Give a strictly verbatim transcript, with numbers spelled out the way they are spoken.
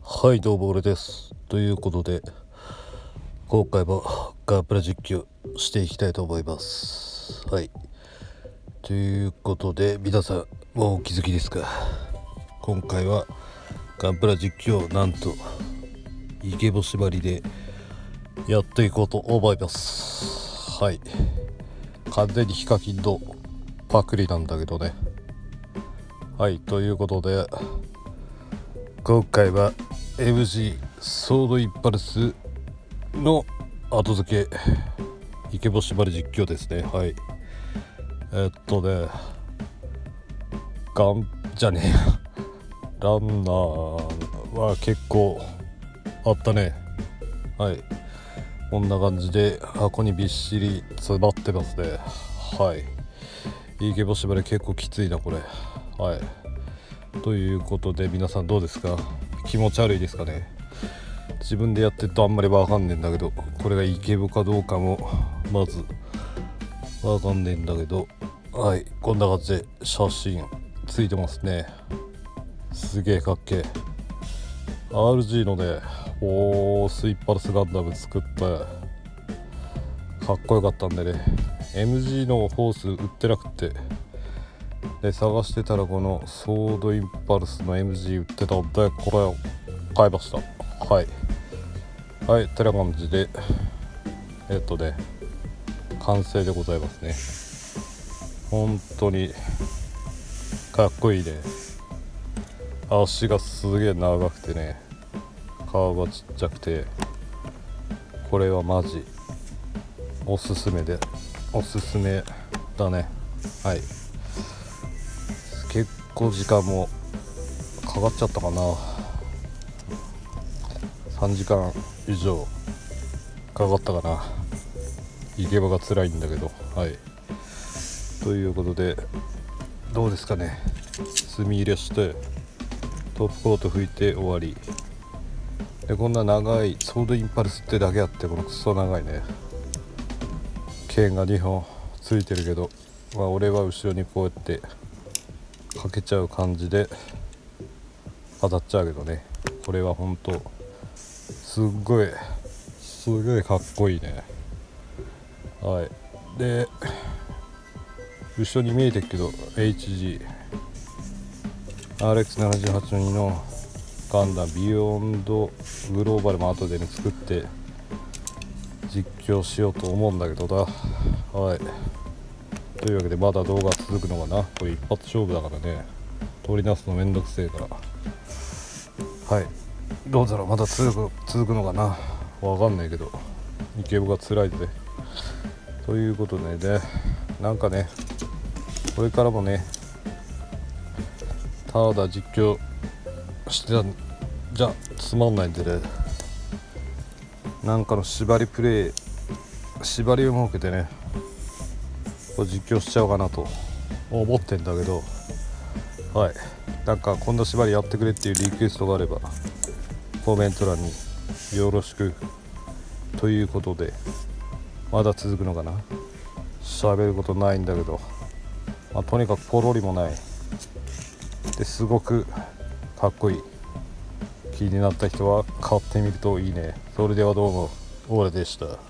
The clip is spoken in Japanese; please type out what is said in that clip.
はいどうも俺です。ということで今回もガンプラ実況していきたいと思います。はいということで皆さんもうお気づきですか。今回はガンプラ実況なんとイケボ縛りでやっていこうと思います。はい完全にヒカキンのパクリなんだけどね。はいということで今回は エムジー ソードインパルスの後付けイケボ縛り実況ですね。はいえっとねガンじゃねえやランナーは結構あったね。はいこんな感じで箱にびっしり詰まってますね。はいイケボ縛り結構きついなこれ。はいということで皆さんどうですか。気持ち悪いですかね。自分でやってるとあんまりわかんねえんだけどこれがイケボかどうかもまずわかんねえんだけど、はいこんな感じで写真ついてますね。すげえかっけえ アールジー のねおースイッパルスガンダム作ったかっこよかったんでね エムジー のホース売ってなくてで探してたらこのソードインパルスの エムジー 売ってたんでこれを買いました。はいはいてな感じでえっとね完成でございますね。本当にかっこいいね。足がすげえ長くてね顔がちっちゃくてこれはマジおすすめでおすすめだね。はい結構時間もかかっちゃったかな。さんじかん以上かかったかな。イケボが辛いんだけど。はいということでどうですかね。墨入れしてトップコート拭いて終わりでこんな長いソードインパルスってだけあってこのクソ長いね剣がにほんついてるけど、まあ、俺は後ろにこうやってかけちゃう感じで当たっちゃうけどね。これはほんとすっごいすごいかっこいいね。はいで後ろに見えてるけど エイチジーアールエックスななじゅうはち のにのガンダムビヨンドグローバルも後でね作って実況しようと思うんだけどだ。はいというわけでまだ動画続くのかな。これ一発勝負だからね取り出すのめんどくせえから。はいどうだろうまだ続く続くのかなわかんないけどイケボが辛いぜ。ということでねなんかねこれからもねただ実況してたんじゃつまんないんでねなんかの縛りプレイ縛りを設けてねこれ実況しちゃおうかなと思ってんだけど、はいなんかこんな縛りやってくれっていうリクエストがあればコメント欄によろしく。ということでまだ続くのかな。喋ることないんだけど、まあ、とにかくポロリもないですごくかっこいい。気になった人は買ってみるといいね。それではどうも俺でした。